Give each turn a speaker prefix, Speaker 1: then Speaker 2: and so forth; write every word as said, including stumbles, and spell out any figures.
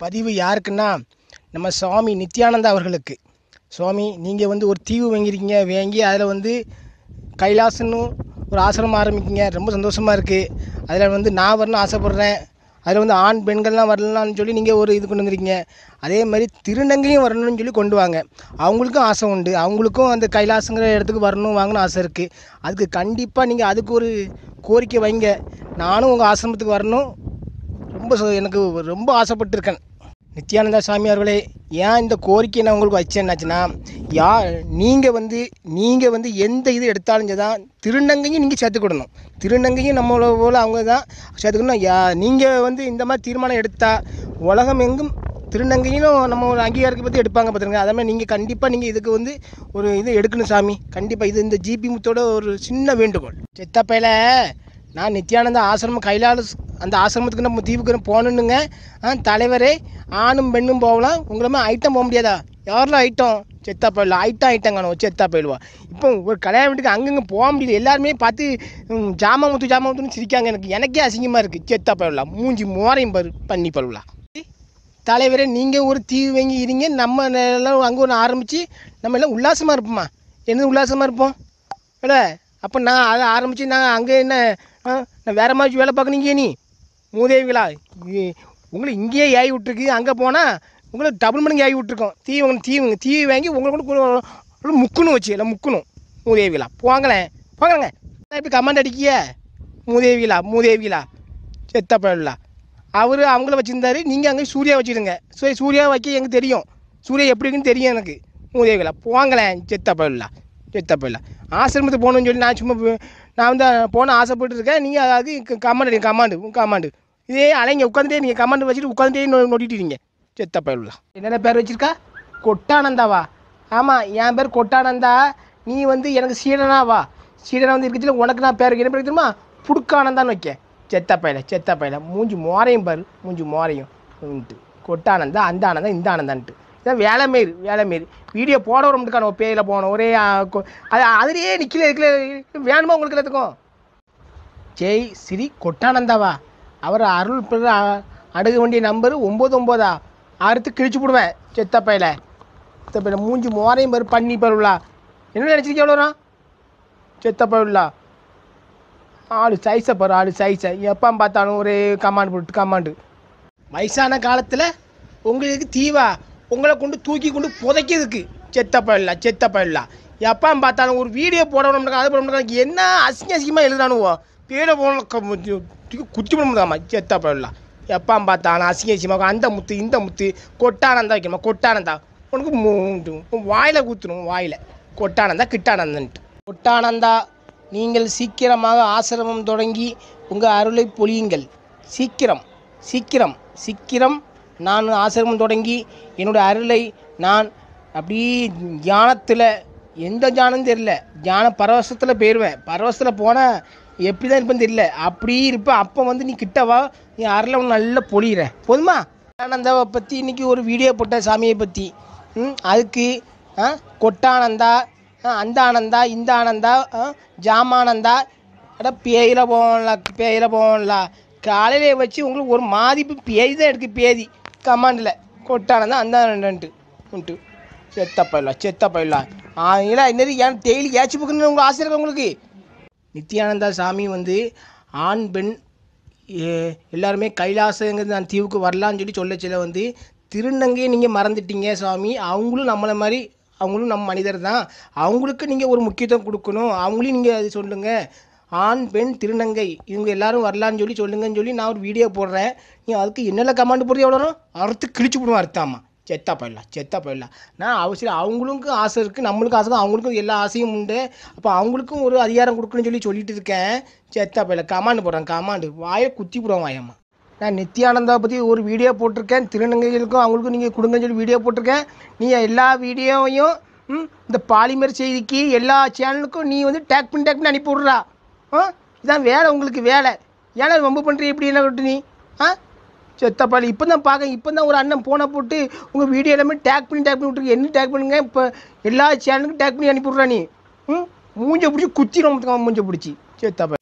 Speaker 1: பதிவு யாருக்குன்னா நம்ம சுவாமி நித்யானந்தா அவர்களுக்கு. சுவாமி நீங்கள் வந்து ஒரு தீவு வாங்கியிருக்கீங்க, வாங்கி அதில் வந்து கைலாசம்னு ஒரு ஆசிரமம் ஆரம்பிக்கிங்க. ரொம்ப சந்தோஷமாக இருக்குது. அதில் வந்து நான் வரணும்னு ஆசைப்பட்றேன். அதில் வந்து ஆண் பெண்கள்லாம் வரலான்னு சொல்லி நீங்கள் ஒரு இது கொண்டு வந்துருக்கீங்க. அதே மாதிரி திருநங்கையும் வரணும்னு சொல்லி கொண்டு வாங்க. அவங்களுக்கும் ஆசை உண்டு, அவங்களுக்கும் அந்த கைலாசங்கிற இடத்துக்கு வரணும் வாங்கணும் ஆசை இருக்குது. அதுக்கு கண்டிப்பாக நீங்கள் அதுக்கு ஒரு கோரிக்கை வைங்க. நானும் உங்கள் ஆசிரமத்துக்கு வரணும் ரொம்ப எனக்கு ரொம்ப ஆசைப்பட்டுருக்கேன். நித்யானந்தா சாமி அவர்களே, ஏன் இந்த கோரிக்கை நான் உங்களுக்கு வச்சேன்னாச்சுன்னா, யா நீங்கள் வந்து நீங்கள் வந்து எந்த இது எடுத்தாலும் தான் திருநங்கையும் நீங்கள் சேர்த்துக்கிடணும். திருநங்கையும் நம்மளை போல் அவங்க தான் சேர்த்துக்கணும். யா நீங்கள் வந்து இந்த மாதிரி தீர்மானம் எடுத்தால் உலகம் எங்கும் திருநங்கையும் நம்ம ஒரு அங்கீகாரத்தை பற்றி எடுப்பாங்க பார்த்துருங்க. அதே மாதிரி நீங்கள் கண்டிப்பாக நீங்கள் இதுக்கு வந்து ஒரு இது எடுக்கணும் சாமி. கண்டிப்பாக இது இந்த ஜிபி முத்தோட ஒரு சின்ன வேண்டுகோள். செத்தப்பையில் நான் நித்யானந்தா ஆசிரமம் கைலாஸ் அந்த ஆசிரமத்துக்கு நம்ம தீவுக்கு போகணுன்னுங்க. ஆ தலைவரே, ஆணும் பெண்ணும் போகலாம், உங்களை மாதிரி ஐட்டம் போக முடியாதா? யாரெல்லாம் ஐட்டம்? செத்தா போயிடலாம். ஐட்டம் ஐட்டம் காணும், செத்தா போயிடுவா. இப்போ ஒரு கல்யாண வீட்டுக்கு அங்கங்கே போக முடியல. எல்லாருமே பார்த்து ஜாமா முத்து ஜாமா முத்துன்னு சிரிக்காங்க. எனக்கு எனக்கே அசிங்கமாக இருக்குது. செத்தா போயிடலாம். மூஞ்சி மோரையும் பரு பண்ணி பருவலாம். தலைவரே, நீங்கள் ஒரு தீவு வாங்கி இருங்க. நம்ம எல்லாம் அங்கே ஒன்று ஆரம்பித்து நம்ம எல்லாம் உல்லாசமாக இருப்போம்மா. என்னது உல்லாசமாக இருப்போம் இல்லை? அப்போ நான் அதை ஆரம்பித்து நான் அங்கே என்ன நான் வேறு மாதிரி வேலை பார்க்கணுங்க. நீ மூதேவிகளா, உங்களை இங்கேயே ஏறி விட்டுருக்கு. அங்கே போனால் உங்களை டபுள் மணிக்கு ஏறி விட்டுருக்கோம். தீ உங்க தீவுங்க தீவி வாங்கி உங்களை கூட முக்கணும் வச்சு இல்லை முக்கணும். மூதேவிகளா போங்களேன் போங்களேங்க. இப்படி கமாண்ட் அடிக்கிய மூதேவிகளா மூதேவிகளா செத்த பயிலா. அவர் அவங்கள வச்சுருந்தாரு, நீங்கள் அங்கே சூர்யா வச்சுருங்க. சரி, சூர்யா வைக்க எனக்கு தெரியும். சூர்யா எப்படி இருக்குன்னு தெரியும் எனக்கு. மூதேவிகளா போங்களேன். செத்த பயிலா செத்த பயிலா. ஆசிரமத்துக்கு போகணுன்னு சொல்லி நான் சும்மா நான் வந்து போன ஆசைப்பட்டு இருக்கேன். நீங்கள் அதாவது கமாண்ட் அடிங்க. கமாண்டு கமாண்டு இதே அலைங்க உட்காந்துட்டே நீங்கள் கமாண்டு வச்சுட்டு உட்காந்துட்டே நோ நோட்டிட்டுருங்க. செத்த பயிலா. என்னென்ன பேர் வச்சுருக்கா? கொட்டானந்தாவா? ஆமாம், என் பேர் கொட்டானந்தா. நீ வந்து எனக்கு சீடனாவா? சீடனா வந்து இருக்கிறதுல உனக்கு நான் பேர் என்ன பேர் தெரியுமா? புடுக்கானந்தான்னு வைக்க. செத்த பயில செத்த பயில. மூஞ்சி மோரையும் பாரு, மூஞ்சி மோரையும் கொட்டானந்தா. அந்த ஆனந்தா இந்த ஆனந்தான்ட்டு இதான் வேலை மாரி வேலை மாரி வீடியோ போட வர முடிக்கான பேயில் போகணும். ஒரே அது அதுலேயே நிற்கல இருக்கல. வேணுமா உங்களுக்கு எல்லாத்துக்கும்? ஜெய் ஸ்ரீ கொட்டானந்தாவா? அவர் அருள் பெற அணுக வேண்டிய நம்பரு ஒம்பது ஒம்போதா அறுத்து கிழிச்சு போடுவேன். செத்த பையில செத்த பையில. மூஞ்சி மோரையும் பாரு பண்ணி பருவலா. என்ன நினச்சிருக்கேன் எவ்வளோண்ணா? செத்த பருவலா. ஆளு சைஸை பாரு, ஆளு சைஸை. எப்போ பார்த்தாலும் ஒரே கமாண்டு போட்டு கமாண்டு. வயசான காலத்தில் உங்களுக்கு தீவா உங்களை கொண்டு தூக்கி கொண்டு புதைக்கிறதுக்கு. செத்த பயிலா செத்த பயிலா. எப்போ பார்த்தாலும் ஒரு வீடியோ போட விட அது போட முடியாது. என்ன அசிங்க அசிங்கமாக எழுதானுவோ பேரை போன குத்தி போட முடியாமா? செத்த பயிலா. எப்போ பார்த்தாலும் அசிங்க அசிங்கமாக அந்த முத்து இந்த முத்து. கொட்டானந்தா வைக்கணுமா? கொட்டானந்தா உனக்கு வாயில் ஊற்றணும். வாயில் கொட்டானந்தா கிட்டானந்தன்ட்டு. கொட்டானந்தா, நீங்கள் சீக்கிரமாக ஆசிரமம் தொடங்கி உங்கள் அருளை பொழியுங்கள். சீக்கிரம் சீக்கிரம் சீக்கிரம். நான் ஆசிரமம் தொடங்கி என்னோடய அருளை நான் அப்படி தியானத்தில் எந்த தியானம் தெரியல, தியான பரவசத்தில் போயிடுவேன். பரவசத்தில் போனால் எப்படி தான் இருப்பேன்னு தெரியல, அப்படி இருப்பேன். அப்போ வந்து நீ கிட்டவா, நீ அருளை ஒன்று நல்லா பொழிகிற போதுமா? ஆனந்தாவை பற்றி இன்றைக்கி ஒரு வீடியோ போட்ட சாமியை பற்றி. ம் அதுக்கு கொட்டானந்தா, அந்த ஆனந்தா இந்த ஆனந்தா ஜாமானந்தா. அட பேயில போகலாம் பேயில போகலாம். காலையிலே வச்சு உங்களுக்கு ஒரு மாதிப்பு பேதி தான் எடுக்கு. பேதி கமாண்டில் கொட்டானந்தா அந்த ஆனந்தான்ட்டு உண்டு. செத்த பயிலாம் செத்த பயிலாம். இல்லை இன்னது ஏன் டெய்லி ஏச்சு புக்குன்னு உங்களுக்கு ஆசை இருக்கு உங்களுக்கு? நித்யானந்தா சாமி வந்து ஆண் பெண் எல்லாருமே கைலாசங்கிறது அந்த தீவுக்கு வரலான்னு சொல்லி சொல்ல சொல்ல வந்து திருநங்கையை நீங்கள் மறந்துட்டீங்க சாமி. அவங்களும் நம்மளை மாதிரி, அவங்களும் நம்ம மனிதர் தான். அவங்களுக்கு நீங்கள் ஒரு முக்கியத்துவம் கொடுக்கணும். அவங்களையும் நீங்கள் அது சொல்லுங்கள். ஆண் பெண் திருநங்கை இவங்க எல்லோரும் வரலான்னு சொல்லி சொல்லுங்கன்னு சொல்லி நான் ஒரு வீடியோ போடுறேன். நீ அதுக்கு என்னெல்லாம் கமாண்டு போடுறது எவ்வளோ அறுத்து கிழிச்சு போடுவோம். அறுத்தாமா செத்தா போயிடலாம் செத்தா போயிடலாம். நான் அவசியம் அவங்களுக்கும் ஆசை இருக்குது, நம்மளுக்கும் ஆசை தான். அவங்களுக்கும் எல்லா ஆசையும் உண்டு. அப்போ அவங்களுக்கும் ஒரு அதிகாரம் கொடுக்கணும்னு சொல்லி சொல்லிட்டு இருக்கேன். செத்தா போயிடலாம் கமாண்டு போடுறேன். கமாண்டு வாயை குத்தி போடுவோம் வாயம்மா. நான் நித்யானந்தாவை பற்றி ஒரு வீடியோ போட்டிருக்கேன். திருநங்கைகளுக்கும் அவங்களுக்கும் நீங்கள் கொடுங்கன்னு சொல்லி வீடியோ போட்டிருக்கேன். நீ எல்லா வீடியோவையும் இந்த பாலிமர் செய்திக்கு எல்லா சேனலுக்கும் நீ வந்து டேக் பண்ணி டேக் பண்ணி அனுப்பி விட்றா. ஆ இதான் வேலை உங்களுக்கு வேலை. ஏன்னா ரொம்ப பண்ணுறீ இப்படி என்ன விட்டு நீ? ஆ செத்தப்பாளி. இப்போ தான் பார்க்க இப்போ தான் ஒரு அண்ணன் போனை போட்டு உங்கள் வீடியோ எல்லாமே டேக் பண்ணி டேக் பண்ணி விட்ருக்கு. என்ன டேக் பண்ணுங்க? இப்போ எல்லா சேனலுக்கும் டேக் பண்ணி அனுப்பி விட்றா நீ. ம் மூஞ்சை பிடிச்சி குத்தி ரொம்ப மூஞ்சை பிடிச்சி செத்தப்பா.